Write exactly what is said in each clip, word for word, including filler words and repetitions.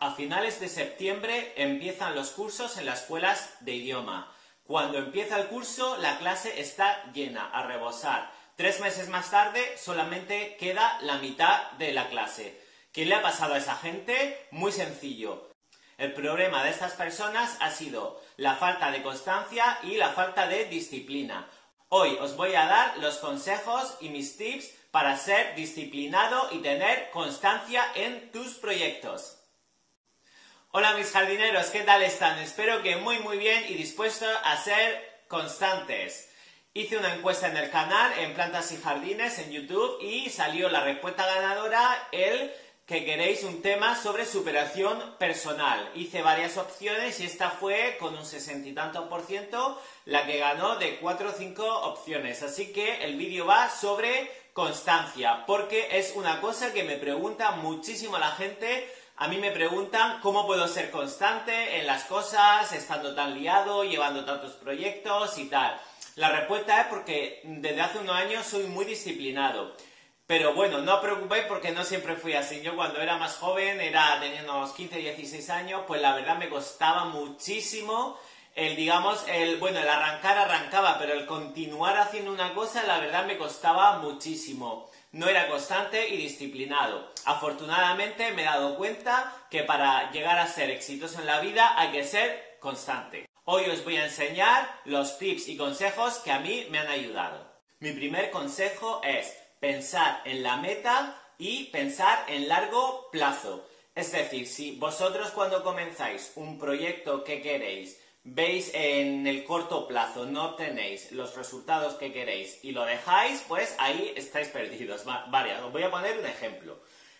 A finales de septiembre empiezan los cursos en las escuelas de idioma. Cuando empieza el curso, la clase está llena, a rebosar. Tres meses más tarde, solamente queda la mitad de la clase. ¿Qué le ha pasado a esa gente? Muy sencillo. El problema de estas personas ha sido la falta de constancia y la falta de disciplina. Hoy os voy a dar los consejos y mis tips para ser disciplinado y tener constancia en tus proyectos. Hola mis jardineros, ¿qué tal están? Espero que muy muy bien y dispuestos a ser constantes. Hice una encuesta en el canal, en Plantas y Jardines, en YouTube, y salió la respuesta ganadora, el que queréis un tema sobre superación personal. Hice varias opciones y esta fue, con un sesenta y tanto por ciento, la que ganó de cuatro o cinco opciones. Así que el vídeo va sobre constancia, porque es una cosa que me pregunta muchísimo la gente. A mí me preguntan cómo puedo ser constante en las cosas, estando tan liado, llevando tantos proyectos y tal. La respuesta es porque desde hace unos años soy muy disciplinado. Pero bueno, no os preocupéis porque no siempre fui así. Yo cuando era más joven, era teniendo unos quince, dieciséis años, pues la verdad me costaba muchísimo el, digamos, el, bueno, el arrancar arrancaba, pero el continuar haciendo una cosa, la verdad me costaba muchísimo. No era constante y disciplinado. Afortunadamente me he dado cuenta que para llegar a ser exitoso en la vida hay que ser constante. Hoy os voy a enseñar los tips y consejos que a mí me han ayudado. Mi primer consejo es pensar en la meta y pensar en largo plazo. Es decir, si vosotros cuando comenzáis un proyecto que queréis, veis en el corto plazo, no obtenéis los resultados que queréis y lo dejáis, pues ahí estáis perdidos. Vale, os voy a poner un ejemplo.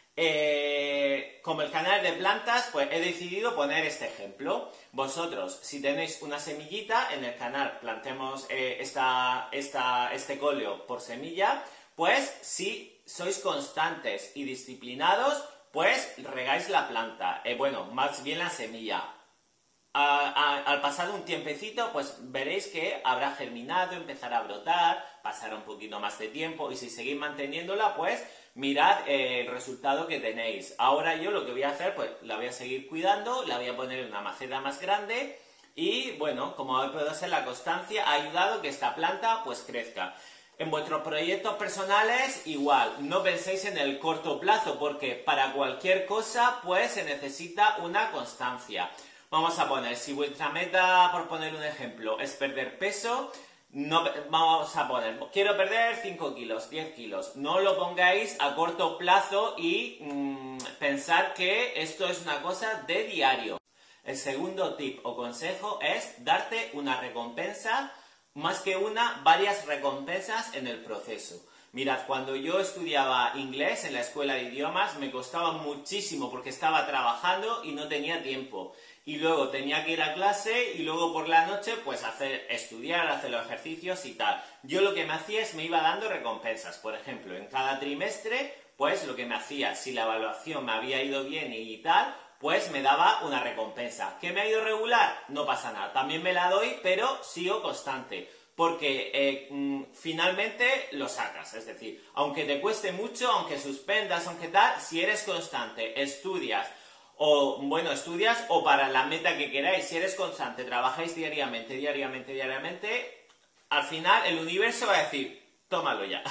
Eh, como el canal de plantas, pues he decidido poner este ejemplo. Vosotros, si tenéis una semillita, en el canal plantemos eh, esta, esta, este cóleo por semilla, pues si sois constantes y disciplinados, pues regáis la planta, eh, bueno, más bien la semilla. A, a, al pasar un tiempecito, pues veréis que habrá germinado, empezará a brotar, pasará un poquito más de tiempo y si seguís manteniéndola, pues mirad eh, el resultado que tenéis. Ahora yo lo que voy a hacer, pues la voy a seguir cuidando, la voy a poner en una maceta más grande y bueno, como puedo ser la constancia, ha ayudado a que esta planta pues crezca. En vuestros proyectos personales, igual, no penséis en el corto plazo, porque para cualquier cosa, pues se necesita una constancia. Vamos a poner, si vuestra meta, por poner un ejemplo, es perder peso, no, vamos a poner, quiero perder cinco kilos, diez kilos. No lo pongáis a corto plazo y mmm, pensar que esto es una cosa de diario. El segundo tip o consejo es darte una recompensa, más que una, varias recompensas en el proceso. Mirad, cuando yo estudiaba inglés en la escuela de idiomas me costaba muchísimo porque estaba trabajando y no tenía tiempo. Y luego tenía que ir a clase y luego por la noche pues hacer, estudiar, hacer los ejercicios y tal. Yo lo que me hacía es me iba dando recompensas. Por ejemplo, en cada trimestre pues lo que me hacía, si la evaluación me había ido bien y tal, pues me daba una recompensa. ¿Qué me ha ido regular? No pasa nada. También me la doy, pero sigo constante. Porque eh, mmm, finalmente lo sacas. Es decir, aunque te cueste mucho, aunque suspendas, aunque tal, si eres constante, estudias, o bueno, estudias, o para la meta que queráis, si eres constante, trabajáis diariamente, diariamente, diariamente, al final el universo va a decir, tómalo ya.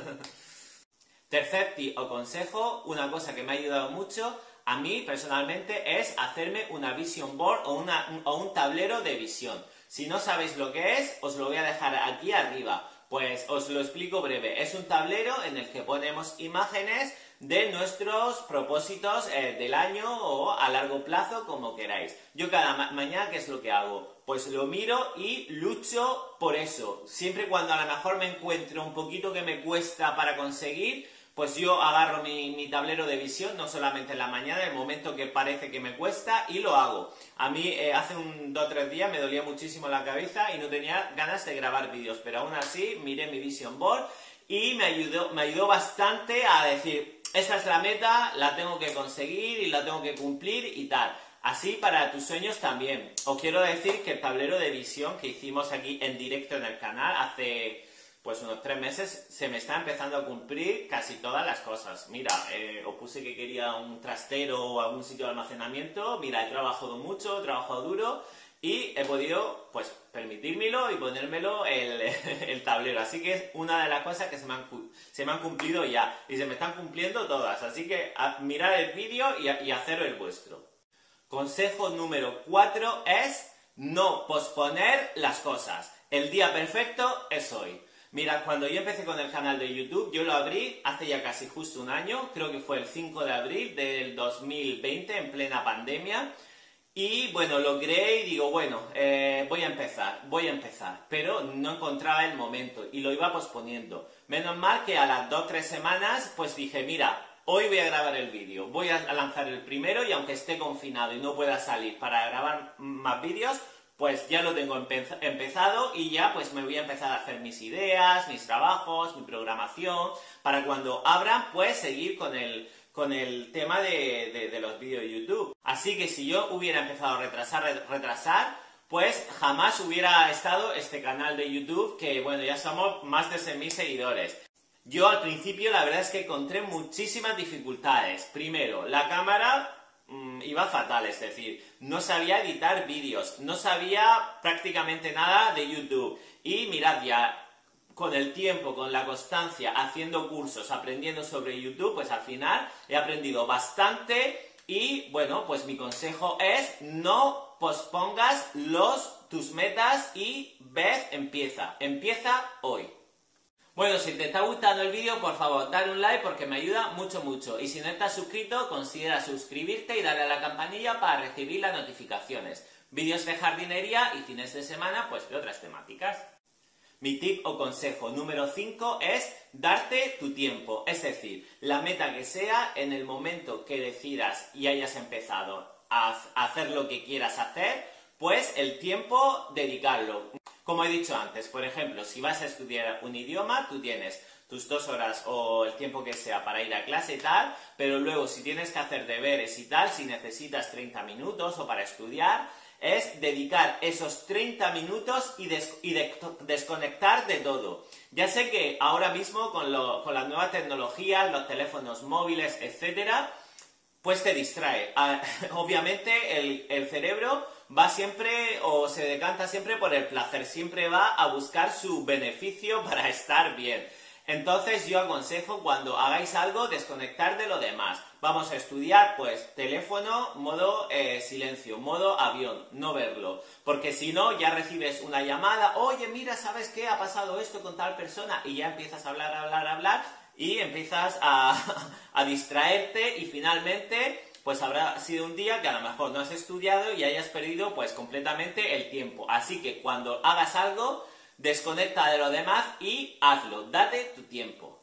Tercer tip o consejo, una cosa que me ha ayudado mucho a mí personalmente es hacerme una vision board o, una, o un tablero de visión. Si no sabéis lo que es, os lo voy a dejar aquí arriba. Pues os lo explico breve. Es un tablero en el que ponemos imágenes de nuestros propósitos eh, del año o a largo plazo, como queráis. Yo cada ma mañana, ¿qué es lo que hago? Pues lo miro y lucho por eso. Siempre cuando a lo mejor me encuentro un poquito que me cuesta para conseguir, pues yo agarro mi, mi tablero de visión, no solamente en la mañana, en el momento que parece que me cuesta, y lo hago. A mí eh, hace un dos o tres días me dolía muchísimo la cabeza y no tenía ganas de grabar vídeos, pero aún así miré mi vision board y me ayudó, me ayudó bastante a decir, esta es la meta, la tengo que conseguir y la tengo que cumplir y tal. Así para tus sueños también. Os quiero decir que el tablero de visión que hicimos aquí en directo en el canal hace pues unos tres meses, se me está empezando a cumplir casi todas las cosas. Mira, eh, os puse que quería un trastero o algún sitio de almacenamiento. Mira, he trabajado mucho, he trabajado duro y he podido, pues, permitírmelo y ponérmelo el, el tablero. Así que es una de las cosas que se me, han, se me han cumplido ya. Y se me están cumpliendo todas. Así que a, mirad el vídeo y, y hacer el vuestro. Consejo número cuatro es no posponer las cosas. El día perfecto es hoy. Mira, cuando yo empecé con el canal de YouTube, yo lo abrí hace ya casi justo un año, creo que fue el cinco de abril del dos mil veinte, en plena pandemia, y bueno, lo creé y digo, bueno, eh, voy a empezar, voy a empezar, pero no encontraba el momento y lo iba posponiendo. Menos mal que a las dos o tres semanas, pues dije, mira, hoy voy a grabar el vídeo, voy a lanzar el primero y aunque esté confinado y no pueda salir para grabar más vídeos, pues ya lo tengo empe- empezado y ya pues me voy a empezar a hacer mis ideas, mis trabajos, mi programación, para cuando abran pues seguir con el, con el tema de, de, de los vídeos de YouTube. Así que si yo hubiera empezado a retrasar, retrasar, pues jamás hubiera estado este canal de YouTube que bueno, ya somos más de seis mil seguidores. Yo al principio la verdad es que encontré muchísimas dificultades. Primero, la cámara iba fatal, es decir, no sabía editar vídeos, no sabía prácticamente nada de YouTube. Y mirad ya, con el tiempo, con la constancia, haciendo cursos, aprendiendo sobre YouTube, pues al final he aprendido bastante y bueno, pues mi consejo es no pospongas los, tus metas y ved, empieza, empieza hoy. Bueno, si te está gustando el vídeo, por favor, dale un like porque me ayuda mucho, mucho. Y si no estás suscrito, considera suscribirte y darle a la campanilla para recibir las notificaciones. Vídeos de jardinería y fines de semana, pues de otras temáticas. Mi tip o consejo número cinco es darte tu tiempo. Es decir, la meta que sea, en el momento que decidas y hayas empezado a hacer lo que quieras hacer, pues el tiempo dedicarlo. Como he dicho antes, por ejemplo, si vas a estudiar un idioma, tú tienes tus dos horas o el tiempo que sea para ir a clase y tal, pero luego si tienes que hacer deberes y tal, si necesitas treinta minutos o para estudiar, es dedicar esos treinta minutos y, des y de desconectar de todo. Ya sé que ahora mismo con, lo con las nuevas tecnologías, los teléfonos móviles, etcétera, pues te distrae. Ah, obviamente el, el cerebro va siempre o se decanta siempre por el placer, siempre va a buscar su beneficio para estar bien. Entonces yo aconsejo cuando hagáis algo desconectar de lo demás. Vamos a estudiar, pues teléfono, modo eh, silencio, modo avión, no verlo. Porque si no, ya recibes una llamada, oye, mira, ¿sabes qué? Ha pasado esto con tal persona y ya empiezas a hablar, hablar, hablar y empiezas a, a distraerte y finalmente pues habrá sido un día que a lo mejor no has estudiado y hayas perdido pues completamente el tiempo. Así que cuando hagas algo, desconecta de lo demás y hazlo, date tu tiempo.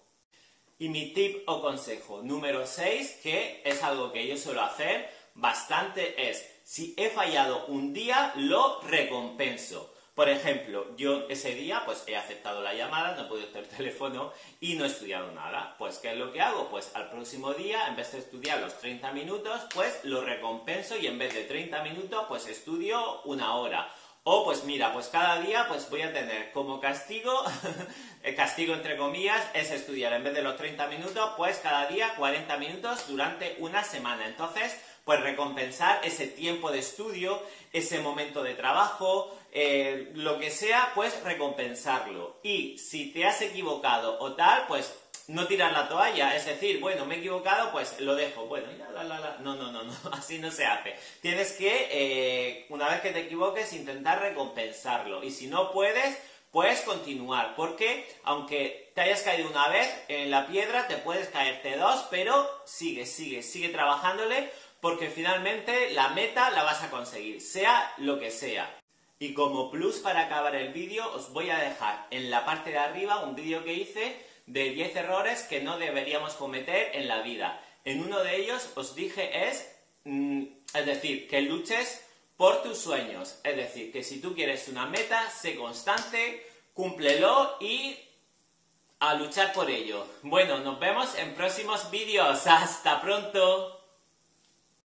Y mi tip o consejo número seis, que es algo que yo suelo hacer bastante, es si he fallado un día, lo recompenso. Por ejemplo, yo ese día pues he aceptado la llamada, no he podido hacer teléfono y no he estudiado nada. Pues ¿qué es lo que hago? Pues al próximo día, en vez de estudiar los treinta minutos, pues lo recompenso y en vez de treinta minutos, pues estudio una hora. O pues mira, pues cada día pues voy a tener como castigo, el castigo entre comillas, es estudiar en vez de los treinta minutos, pues cada día cuarenta minutos durante una semana. Entonces, pues recompensar ese tiempo de estudio, ese momento de trabajo, eh, lo que sea, pues recompensarlo. Y si te has equivocado o tal, pues no tirar la toalla, es decir, bueno, me he equivocado, pues lo dejo, bueno, ya, la, la, la. No, no, no, no, así no se hace. Tienes que, eh, una vez que te equivoques, intentar recompensarlo. Y si no puedes, pues continuar, porque aunque te hayas caído una vez en la piedra, te puedes caerte dos, pero sigue, sigue, sigue trabajándole, porque finalmente la meta la vas a conseguir, sea lo que sea. Y como plus para acabar el vídeo, os voy a dejar en la parte de arriba un vídeo que hice de diez errores que no deberíamos cometer en la vida. En uno de ellos os dije es, mm, es decir, que luches por tus sueños. Es decir, que si tú quieres una meta, sé constante, cúmplelo y a luchar por ello. Bueno, nos vemos en próximos vídeos. ¡Hasta pronto!